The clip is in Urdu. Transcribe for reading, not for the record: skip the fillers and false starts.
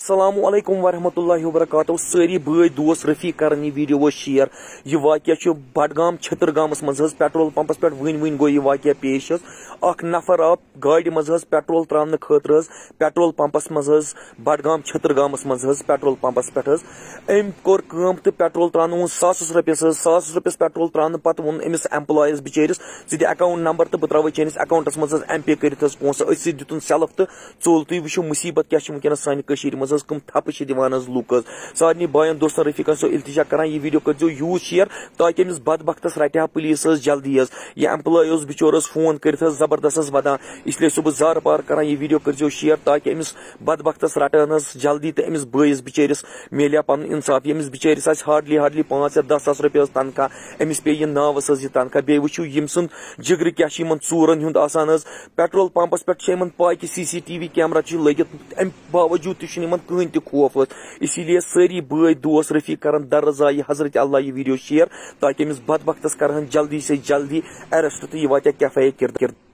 السلام علیکم ورحمۃ اللہ وبرکاتہ ساری بھائی دوست رفیق کران یہ ویڈیو شیئر یہ واقعہ بڈگام چھترگامس مز پیٹرول پمپس پہ ون گو یہ واقعہ پیش اخ نفر آو گاڑی مز پیٹرول تران خاطر پیٹرول پمپس مز بڈگام چھترگامس مز پیٹرول پمپس پہ ام کور تو پیٹرول تران ساس رپیس پیٹرول تران پتہ وون امس ایمپلائیز بچیرس ژٕ دِ اکاؤنٹ نمبر تو بہ ترٛاوے چٲنِس اکاؤنٹس مز ایم پے کرتھ پونسہٕ أتھۍ سۭتۍ دِتُن سیلف تو ژول تُہۍ وٕچھِو مصیبت کیا ونکس سانہِ کٔشیٖرِ مز کم تھپ دِوان لوٗکھ سارنٕے بایَن دوستن رفیقن سو التجا کران یہ ویڈیو کرزیو یوٗز شیئر تاکہ امس بدبختس رٹہِ ہا پولیس جلدی یہ ایمپلائی بچور فون کرتھ زبردست ودان اس لیے بہٕ زار پار کران یہ ویڈیو کرزیو شیئر تاکہ امس بدبختس رٹن جلدی تو امس بٲیِس بچٲرِس میلیا پن انصاف ییٚمِس بچٲرِس آسہِ ہارڈلی 5 یا 10 ساس رۄپیہِ تنخواہ امس پے یہ ناوس یہ تنخواہ بیٚیہِ وٕچھِو یِم سُنٛد جگرٕ کیاہ چھُ یِمن ژوٗرن ہُنٛد آسان پیٹرول پمپس پٮ۪ٹھ چھِ یِمن پاے کہ CCTV کیمرا چھِ لٔگِتھ امہِ باوجوٗد تہِ چھُنہٕ یِمن کٕہٕنۍ تہِ خوف اسی لیے ساری بھائی دوست رفیق کرن درزا یہ حضرت اللہ یہ ویڈیو شیئر تاکہ امس بدبختس کرہن جلدی سے جلدی اریسٹ تو یہ واتہ کیفے کردار